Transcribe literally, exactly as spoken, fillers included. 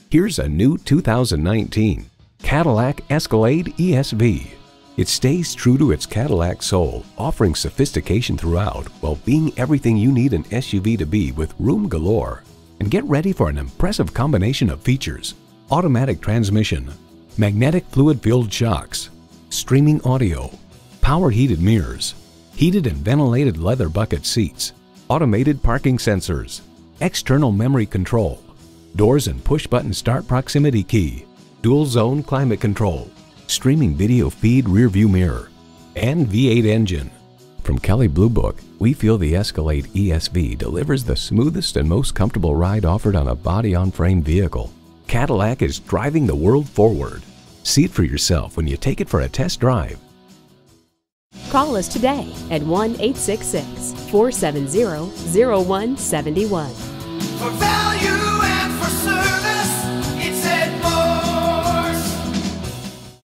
Here's a new two thousand nineteen Cadillac Escalade E S V. It stays true to its Cadillac soul, offering sophistication throughout while being everything you need an S U V to be with room galore. And get ready for an impressive combination of features: automatic transmission, magnetic fluid-filled shocks, streaming audio, power heated mirrors, heated and ventilated leather bucket seats, automated parking sensors, external memory control, doors and push-button start proximity key, dual zone climate control, streaming video feed rear view mirror, and V eight engine. From Kelley Blue Book, we feel the Escalade E S V delivers the smoothest and most comfortable ride offered on a body-on-frame vehicle. Cadillac is driving the world forward. See it for yourself when you take it for a test drive. Call us today at one eight six six, four seven zero, zero one seven one. For value.